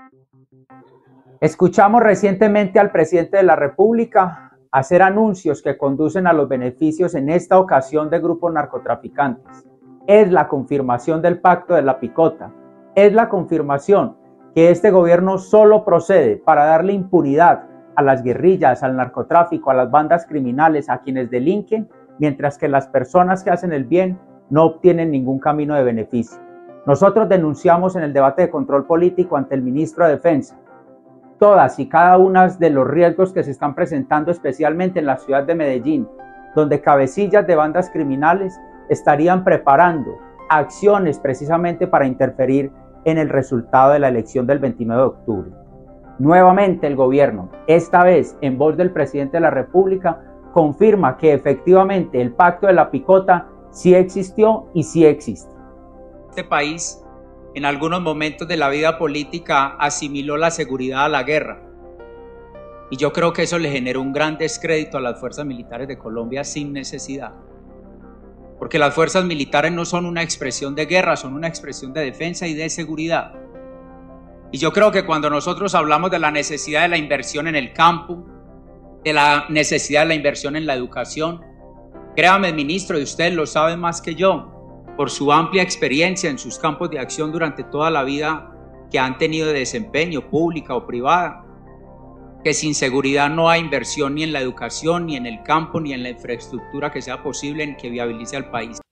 Escuchamos recientemente al presidente de la República hacer anuncios que conducen a los beneficios en esta ocasión de grupos narcotraficantes. Es la confirmación del pacto de la picota, es la confirmación que este gobierno solo procede para darle impunidad a las guerrillas, al narcotráfico, a las bandas criminales, a quienes delinquen, mientras que las personas que hacen el bien no obtienen ningún camino de beneficio. Nosotros denunciamos en el debate de control político ante el ministro de Defensa todas y cada una de los riesgos que se están presentando, especialmente en la ciudad de Medellín, donde cabecillas de bandas criminales estarían preparando acciones precisamente para interferir en el resultado de la elección del 29 de octubre. Nuevamente el gobierno, esta vez en voz del presidente de la República, confirma que efectivamente el pacto de la picota sí existió y sí existe. Este país en algunos momentos de la vida política asimiló la seguridad a la guerra. Y yo creo que eso le generó un gran descrédito a las fuerzas militares de Colombia sin necesidad. Porque las fuerzas militares no son una expresión de guerra, son una expresión de defensa y de seguridad. Y yo creo que cuando nosotros hablamos de la necesidad de la inversión en el campo, de la necesidad de la inversión en la educación, créame, ministro, y usted lo sabe más que yo, por su amplia experiencia en sus campos de acción durante toda la vida que han tenido de desempeño, pública o privada, que sin seguridad no hay inversión ni en la educación, ni en el campo, ni en la infraestructura que sea posible en que viabilice al país.